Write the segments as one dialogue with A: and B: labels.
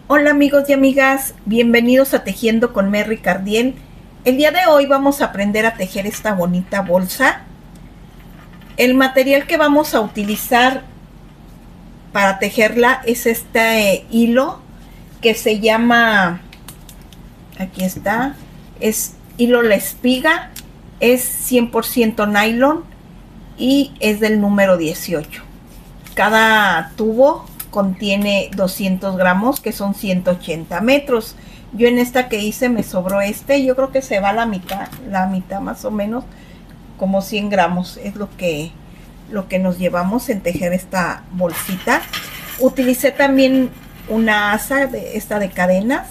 A: Hola amigos y amigas, bienvenidos a Tejiendo con Merry Cardiel. El día de hoy vamos a aprender a tejer esta bonita bolsa. El material que vamos a utilizar para tejerla es este hilo que se llama, aquí está, es hilo La Espiga, es 100% nylon y es del número 18. Cada tubo contiene 200 gramos, que son 180 metros. Yo en esta que hice me sobró yo creo que se va la mitad más o menos, como 100 gramos, es lo que nos llevamos en tejer esta bolsita. Utilicé también una asa esta de cadenas,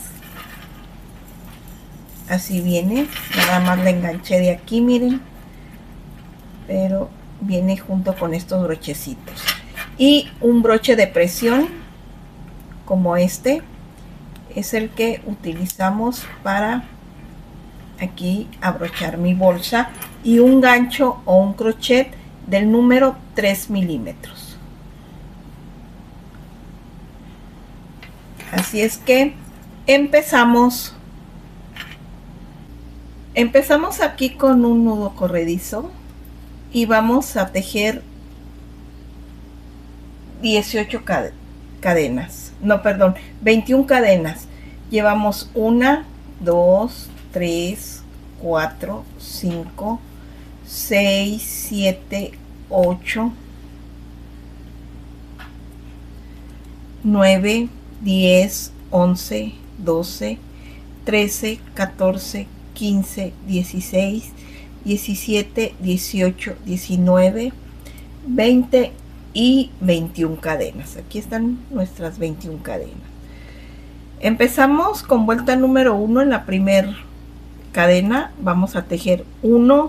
A: así viene, nada más la enganché de aquí, miren, pero viene junto con estos brochecitos. Y un broche de presión como este es el que utilizamos para aquí abrochar mi bolsa, y un gancho o un crochet del número 3 milímetros. Así es que empezamos aquí con un nudo corredizo y vamos a tejer 18 cadenas, no, perdón, 21 cadenas. Llevamos 1, 2, 3, 4, 5, 6, 7, 8, 9, 10, 11, 12, 13, 14, 15, 16, 17, 18, 19, 20 y 21 cadenas. Aquí están nuestras 21 cadenas. Empezamos con vuelta número 1 en la primera cadena. Vamos a tejer 1,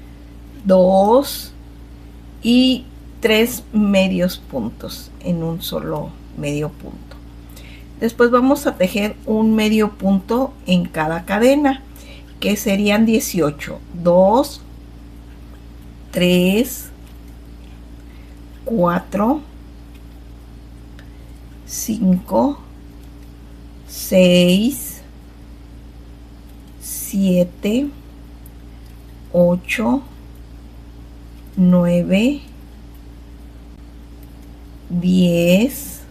A: 2 y 3 medios puntos en un solo medio punto. Después vamos a tejer un medio punto en cada cadena, que serían 18. 2, 3, 4, 5, 6, 7, 8, 9, 10,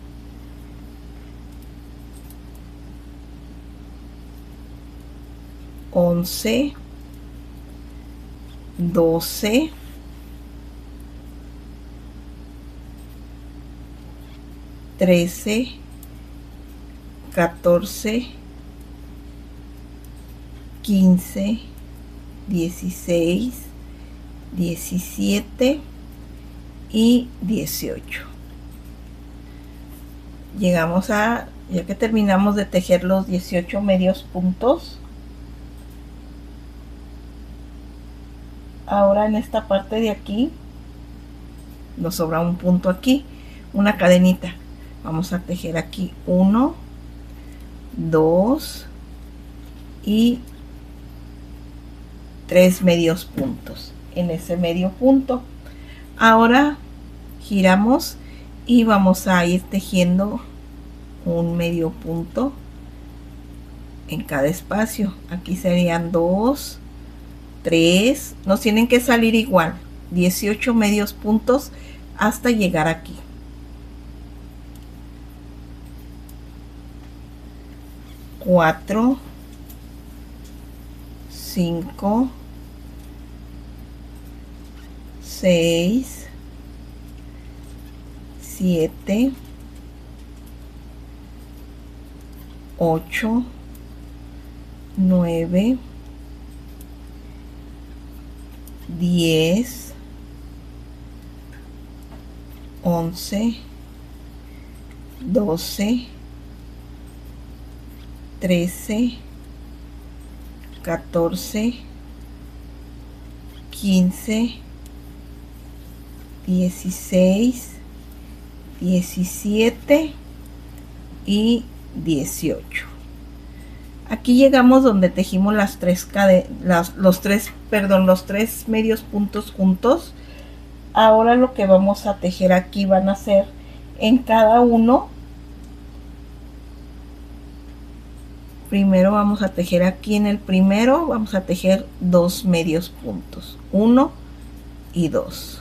A: 11, 12, 13, 14, 15, 16, 17 y 18. Llegamos a, ya que terminamos de tejer los 18 medios puntos, ahora en esta parte de aquí nos sobra un punto aquí, una cadenita. Vamos a tejer aquí 1, 2 y 3 medios puntos en ese medio punto. Ahora giramos y vamos a ir tejiendo un medio punto en cada espacio. Aquí serían 2, 3, nos tienen que salir igual 18 medios puntos hasta llegar aquí. 4, 5, 6, 7, 8, 9, 10, 11, 12, 13, 14, 15, 16, 17 y 18. Aquí llegamos donde tejimos los tres medios puntos juntos. Ahora lo que vamos a tejer aquí van a ser en cada uno Primero vamos a tejer aquí en el primero, vamos a tejer 2 medios puntos, 1 y 2.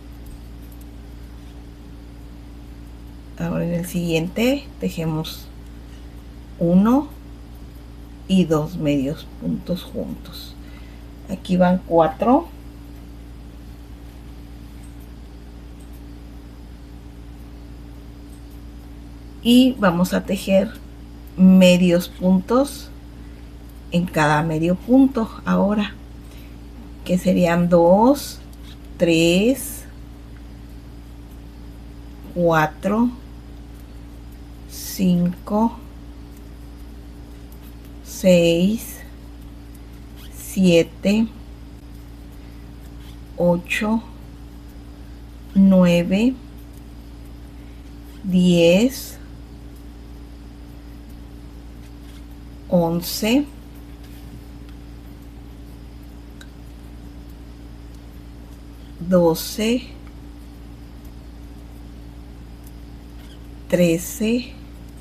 A: Ahora en el siguiente tejemos 1 y 2 medios puntos juntos. Aquí van 4. Y vamos a tejer medios puntos en cada medio punto ahora, que serían 2, 3, 4, 5, 6, 7, 8, 9, 10, 11, 12, 13,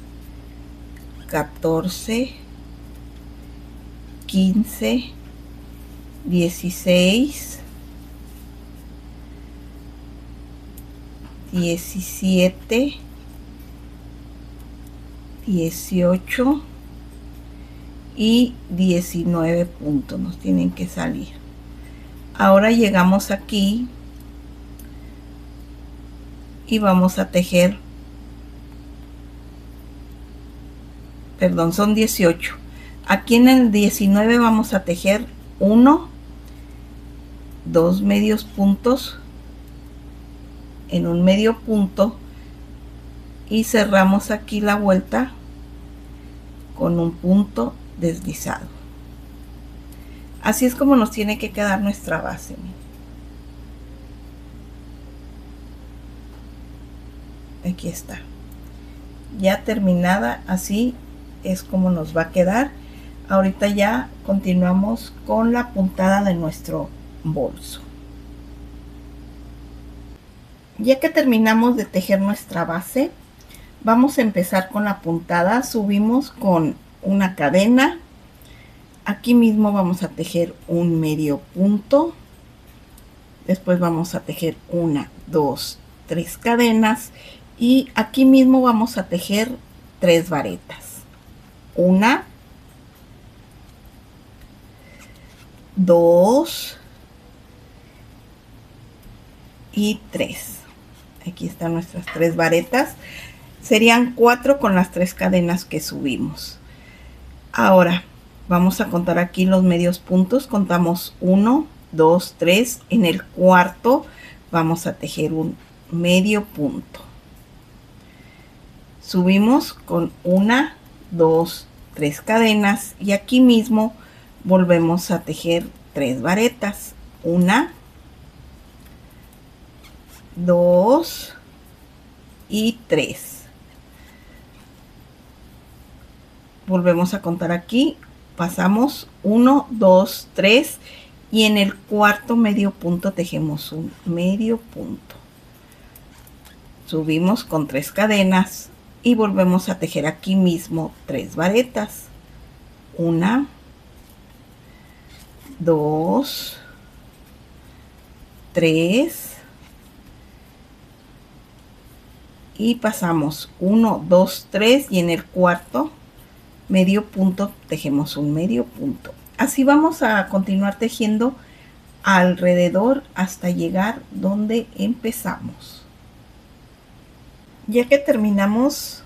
A: 14, 15, 16, 17, 18 y 19 puntos nos tienen que salir. Ahora llegamos aquí y vamos a tejer, perdón, son 18. Aquí en el 19 vamos a tejer 1, 2 medios puntos en un medio punto y cerramos aquí la vuelta con un punto deslizado. Así es como nos tiene que quedar nuestra base. Aquí está, ya terminada. Así es como nos va a quedar. Ahorita ya continuamos con la puntada de nuestro bolso. Ya que terminamos de tejer nuestra base, vamos a empezar con la puntada. Subimos con una cadena. Aquí mismo vamos a tejer un medio punto. Después vamos a tejer 1, 2, 3 cadenas. Y aquí mismo vamos a tejer 3 varetas. 1, 2 y 3. Aquí están nuestras 3 varetas. Serían 4 con las 3 cadenas que subimos. Ahora vamos a contar aquí los medios puntos. Contamos 1, 2, 3. En el cuarto vamos a tejer un medio punto. Subimos con 1, 2, 3 cadenas y aquí mismo volvemos a tejer 3 varetas. 1, 2 y 3. Volvemos a contar aquí, pasamos 1, 2, 3 y en el cuarto medio punto tejemos un medio punto. Subimos con 3 cadenas y volvemos a tejer aquí mismo 3 varetas. 1, 2, 3 y pasamos 1, 2, 3 y en el cuarto medio punto tejemos un medio punto. Así vamos a continuar tejiendo alrededor hasta llegar donde empezamos. Ya que terminamos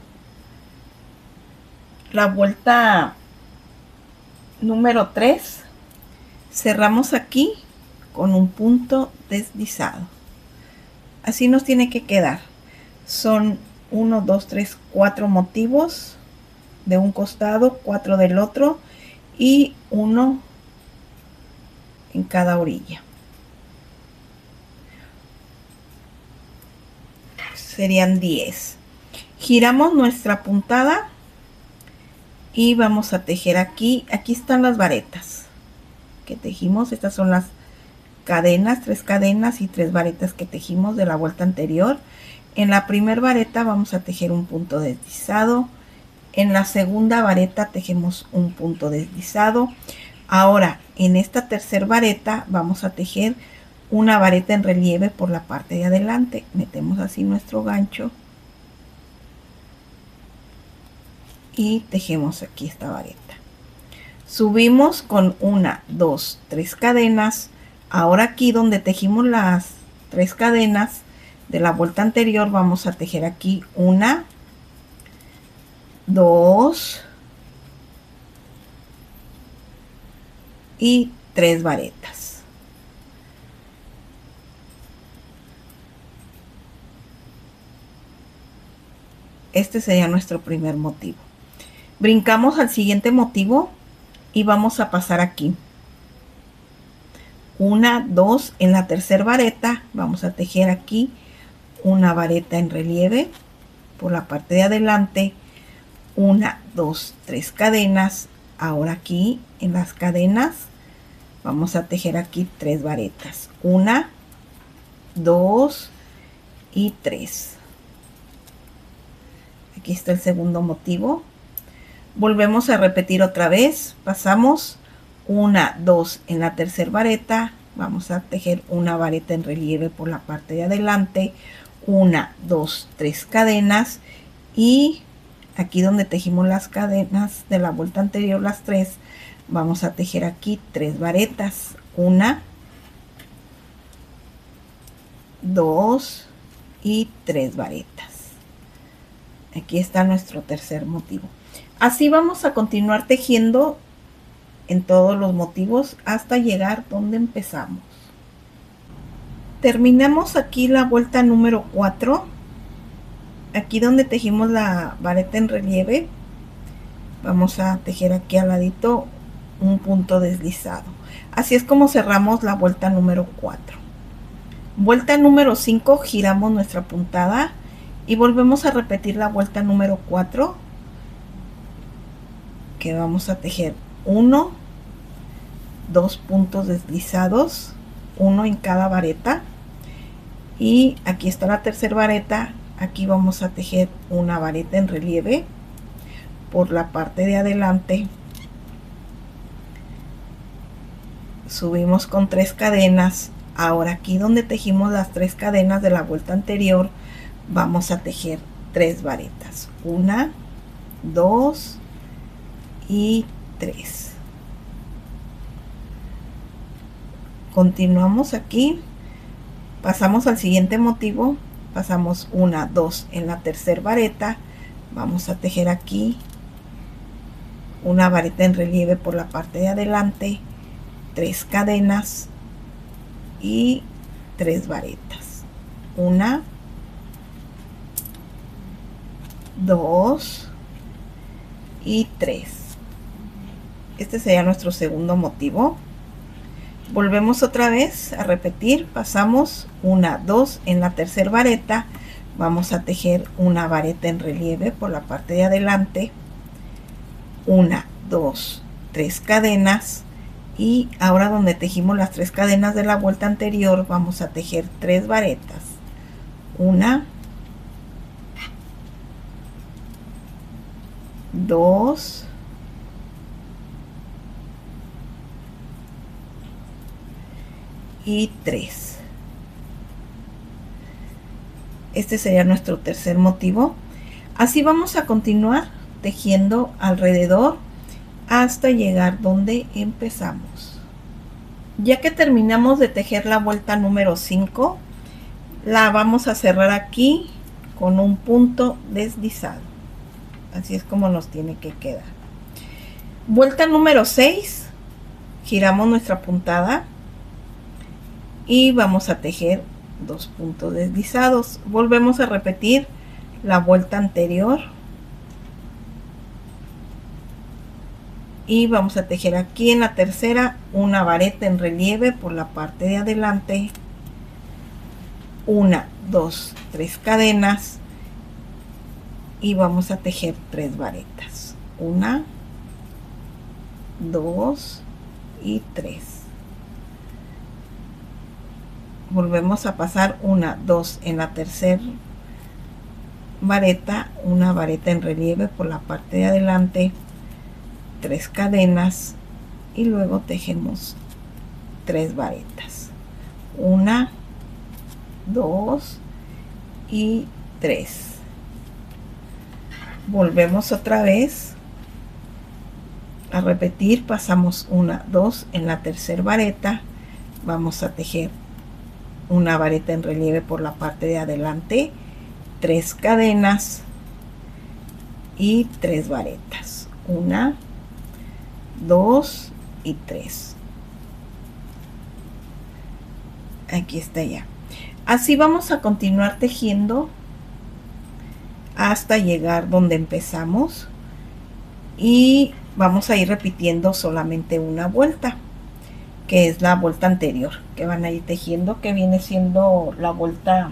A: la vuelta número 3, cerramos aquí con un punto deslizado. Así nos tiene que quedar. Son 1, 2, 3, 4 motivos de un costado, 4 del otro y 1 en cada orilla. Serían 10. Giramos nuestra puntada y vamos a tejer aquí. Aquí están las varetas que tejimos. Estas son las cadenas, 3 cadenas y 3 varetas que tejimos de la vuelta anterior. En la primera vareta vamos a tejer un punto deslizado En la segunda vareta tejemos un punto deslizado. Ahora en esta tercera vareta vamos a tejer una vareta en relieve por la parte de adelante. Metemos así nuestro gancho y tejemos aquí esta vareta. Subimos con 1, 2, 3 cadenas. Ahora aquí donde tejimos las 3 cadenas de la vuelta anterior, vamos a tejer aquí 1, 2 y 3 varetas. Este sería nuestro primer motivo. Brincamos al siguiente motivo y vamos a pasar aquí 1, 2, en la tercera vareta vamos a tejer aquí una vareta en relieve por la parte de adelante, 1, 2, 3 cadenas. Ahora aquí en las cadenas vamos a tejer aquí 3 varetas, 1, 2 y 3. Aquí está el segundo motivo. Volvemos a repetir otra vez, pasamos 1, 2 en la tercera vareta, vamos a tejer una vareta en relieve por la parte de adelante, 1, 2, 3 cadenas, y aquí donde tejimos las cadenas de la vuelta anterior, las 3, vamos a tejer aquí 3 varetas, 1, 2 y 3 varetas. Aquí está nuestro tercer motivo. Así vamos a continuar tejiendo en todos los motivos hasta llegar donde empezamos. Terminamos aquí la vuelta número 4. Aquí donde tejimos la vareta en relieve, vamos a tejer aquí al ladito un punto deslizado. Así es como cerramos la vuelta número 4. Vuelta número 5, giramos nuestra puntada y volvemos a repetir la vuelta número 4, que vamos a tejer 1, 2 puntos deslizados, 1 en cada vareta, y aquí está la tercera vareta. Aquí vamos a tejer una vareta en relieve por la parte de adelante, subimos con 3 cadenas. Ahora aquí donde tejimos las 3 cadenas de la vuelta anterior, vamos a tejer 3 varetas, 1, 2 y 3. Continuamos aquí, pasamos al siguiente motivo, pasamos 1, 2 en la tercera vareta, vamos a tejer aquí una vareta en relieve por la parte de adelante, 3 cadenas y 3 varetas, 1, 2 y 3. Este sería nuestro segundo motivo. Volvemos otra vez a repetir, pasamos 1, 2 en la tercera vareta, vamos a tejer una vareta en relieve por la parte de adelante, 1, 2, 3 cadenas, y ahora donde tejimos las 3 cadenas de la vuelta anterior, vamos a tejer 3 varetas, 1, 2 y 3. Este sería nuestro tercer motivo. Así vamos a continuar tejiendo alrededor hasta llegar donde empezamos. Ya que terminamos de tejer la vuelta número 5, la vamos a cerrar aquí con un punto deslizado. Así es como nos tiene que quedar. Vuelta número 6, giramos nuestra puntada y vamos a tejer 2 puntos deslizados. Volvemos a repetir la vuelta anterior y vamos a tejer aquí en la tercera una vareta en relieve por la parte de adelante, 1, 2, 3 cadenas, y vamos a tejer 3 varetas, 1, 2 y 3. Volvemos a pasar 1, 2 en la tercera vareta, una vareta en relieve por la parte de adelante, 3 cadenas y luego tejemos 3 varetas, 1, 2 y 3. Volvemos otra vez a repetir, pasamos 1, 2 en la tercera vareta, vamos a tejer una vareta en relieve por la parte de adelante, 3 cadenas y 3 varetas, 1, 2 y 3. Aquí está ya. Así vamos a continuar tejiendo hasta llegar donde empezamos y vamos a ir repitiendo solamente una vuelta, que es la vuelta anterior que van a ir tejiendo, que viene siendo la vuelta,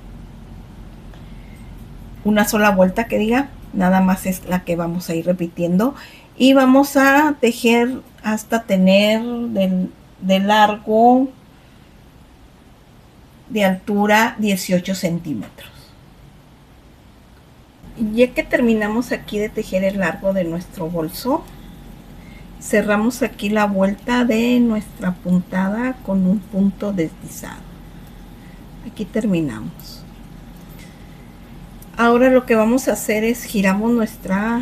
A: una sola vuelta que diga, nada más es la que vamos a ir repitiendo y vamos a tejer hasta tener de largo, de altura 18 centímetros. Ya que terminamos aquí de tejer el largo de nuestro bolso, cerramos aquí la vuelta de nuestra puntada con un punto deslizado. Aquí terminamos. Ahora lo que vamos a hacer es giramos nuestra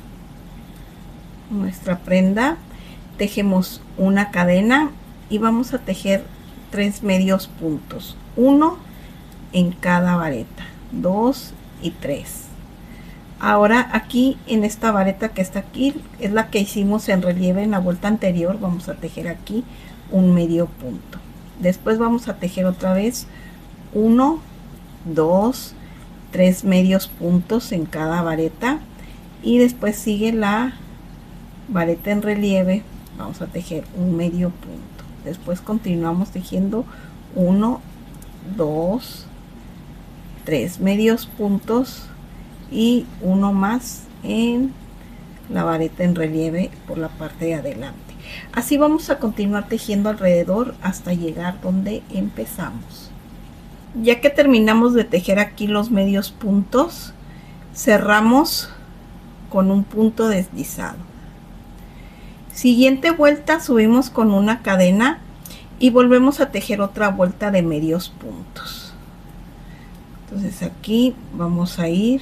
A: prenda, tejemos una cadena y vamos a tejer 3 medios puntos, 1 en cada vareta, 2 y 3. Ahora aquí en esta vareta que está aquí es la que hicimos en relieve en la vuelta anterior, vamos a tejer aquí un medio punto. Después vamos a tejer otra vez 1, 2, 3 medios puntos en cada vareta y después sigue la vareta en relieve, vamos a tejer un medio punto. Después continuamos tejiendo 1, 2, 3 medios puntos y uno más en la vareta en relieve por la parte de adelante. Así vamos a continuar tejiendo alrededor hasta llegar donde empezamos. Ya que terminamos de tejer aquí los medios puntos, cerramos con un punto deslizado. Siguiente vuelta subimos con una cadena y volvemos a tejer otra vuelta de medios puntos. Entonces aquí vamos a ir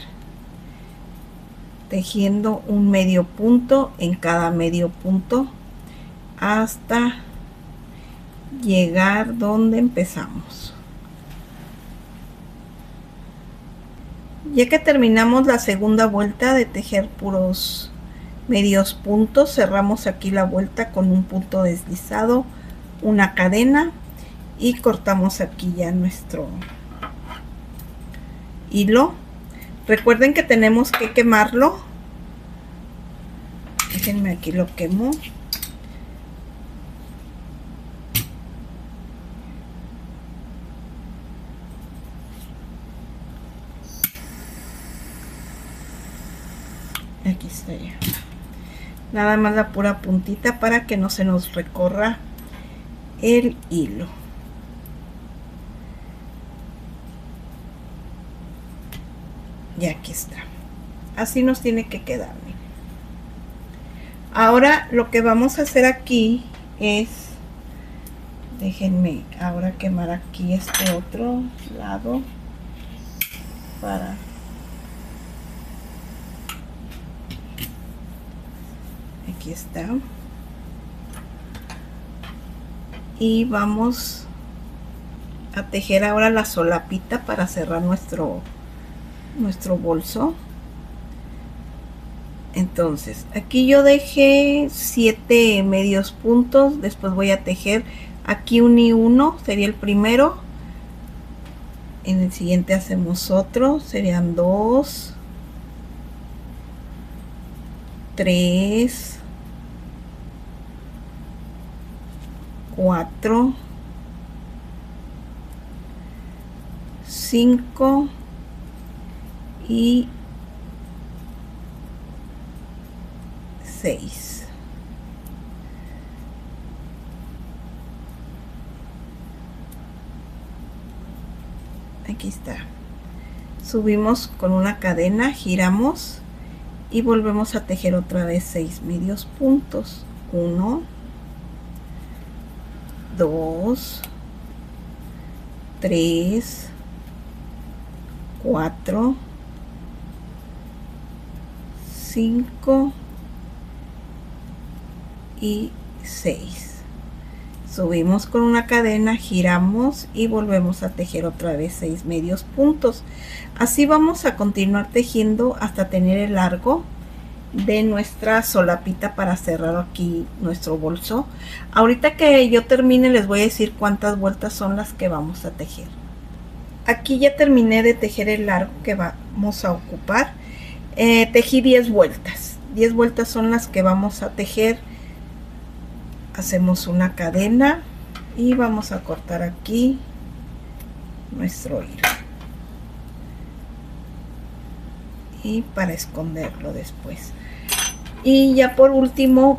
A: tejiendo un medio punto en cada medio punto hasta llegar donde empezamos. Ya que terminamos la segunda vuelta de tejer puros medios puntos, cerramos aquí la vuelta con un punto deslizado, una cadena y cortamos aquí ya nuestro hilo. Recuerden que tenemos que quemarlo. Déjenme aquí lo quemo. Aquí está ya. Nada más la pura puntita para que no se nos recorra el hilo. Y aquí está. Así nos tiene que quedar. Miren. Ahora lo que vamos a hacer aquí es, déjenme ahora quemar aquí este otro lado para aquí está. Y vamos a tejer ahora la solapita para cerrar nuestro bolso. Entonces aquí yo dejé 7 medios puntos, después voy a tejer aquí un y uno, sería el primero, en el siguiente hacemos otro, serían 2, 3, 4, 5 y 6. Aquí está. subimos con una cadena, giramos y volvemos a tejer otra vez 6 medios puntos. 1, 2, 3, 4, 5 y 6. Subimos con una cadena, giramos y volvemos a tejer otra vez 6 medios puntos. Así vamos a continuar tejiendo hasta tener el largo de nuestra solapita para cerrar aquí nuestro bolso. Ahorita que yo termine les voy a decir cuántas vueltas son las que vamos a tejer. Aquí ya terminé de tejer el largo que vamos a ocupar. Tejí 10 vueltas. 10 vueltas son las que vamos a tejer. Hacemos una cadena y vamos a cortar aquí nuestro hilo y para esconderlo después. Y ya por último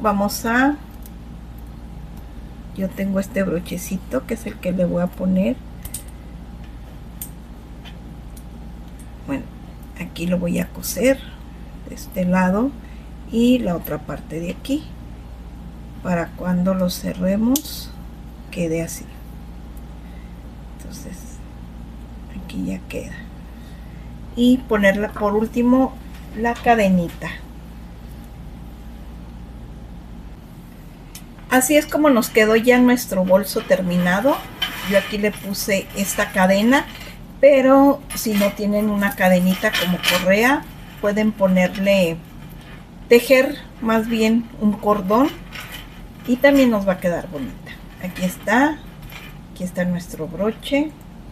A: yo tengo este brochecito que es el que le voy a poner. Bueno, aquí lo voy a coser de este lado y la otra parte de aquí, para cuando lo cerremos quede así. Entonces aquí ya queda, y ponerla por último la cadenita. Así es como nos quedó ya nuestro bolso terminado. Yo aquí le puse esta cadena, pero si no tienen una cadenita como correa, pueden tejer más bien un cordón y también nos va a quedar bonita. Aquí está nuestro broche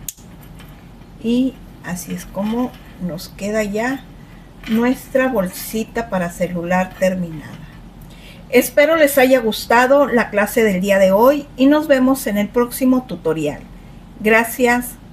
A: y así es como nos queda ya nuestra bolsita para celular terminada. Espero les haya gustado la clase del día de hoy y nos vemos en el próximo tutorial. Gracias.